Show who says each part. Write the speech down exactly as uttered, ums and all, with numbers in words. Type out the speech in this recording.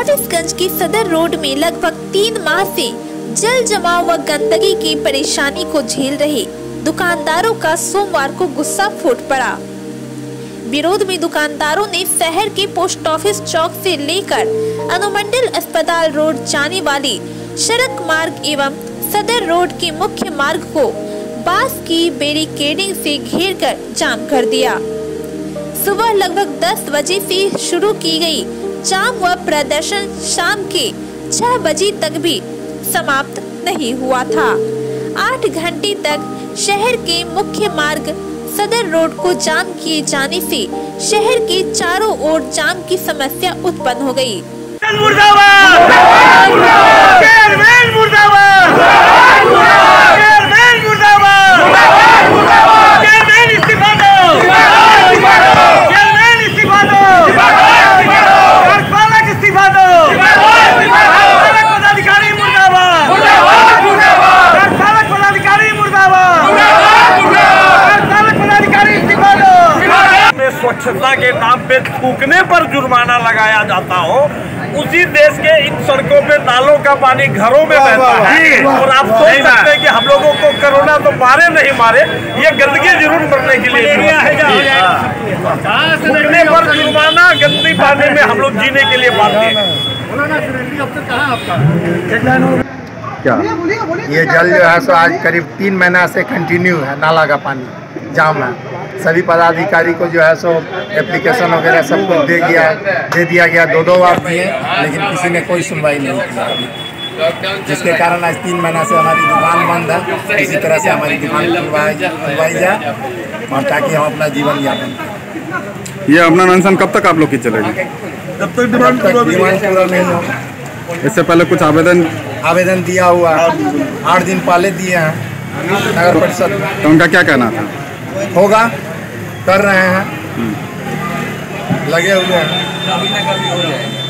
Speaker 1: फाजिलगंज की सदर रोड में लगभग तीन माह से जल जमाव व गंदगी की परेशानी को झेल रहे दुकानदारों का सोमवार को गुस्सा फूट पड़ा। विरोध में दुकानदारों ने शहर के पोस्ट ऑफिस चौक से लेकर अनुमंडल अस्पताल रोड जाने वाली सड़क मार्ग एवं सदर रोड के मुख्य मार्ग को बांस की बैरिकेडिंग से घेरकर जाम कर दिया। सुबह लगभग दस बजे से शुरू की गई जाम व प्रदर्शन शाम के छह बजे तक भी समाप्त नहीं हुआ था। आठ घंटे तक शहर के मुख्य मार्ग सदर रोड को जाम किए जाने से शहर के चारों ओर जाम की समस्या उत्पन्न हो गई।
Speaker 2: स्वच्छता के नाम पे थूकने पर जुर्माना लगाया जाता हो, उसी देश के इन सड़कों पे नालों का पानी घरों में बहता है। और आप सोच सकते हैं कि हम लोगों को कोरोना तो मारे नहीं मारे, ये गंदगी जरूर बढ़ने के लिए थूकने पर जुर्माना, गंदगी पानी में हम लोग जीने के लिए बाध्य हैं।
Speaker 3: क्या ये जल जो है सो आज करीब तीन महीना से कंटिन्यू है, नाला का पानी जाम है। सभी पदाधिकारी को जो है सो एप्लीकेशन वगैरह सब कुछ दे दिया दे दिया गया दो दो बार दिए, लेकिन किसी ने कोई सुनवाई नहीं की, जिसके कारण आज तीन महीना से हमारी दुकान बंद है। इसी तरह से हमारी दुकान खुलवाई जाए और ताकि हम अपना जीवन यापन करें।
Speaker 4: ये अपना अनशन कब तक आप लोग की चलेगी?
Speaker 3: जब तक डिमांड पूरा नहीं हो।
Speaker 4: इससे पहले कुछ आवेदन
Speaker 3: आवेदन दिया हुआ आठ दिन पहले दिए हैं नगर परिषद।
Speaker 4: तो उनका क्या कहना था?
Speaker 3: होगा, कर रहे हैं, लगे हुए हैं।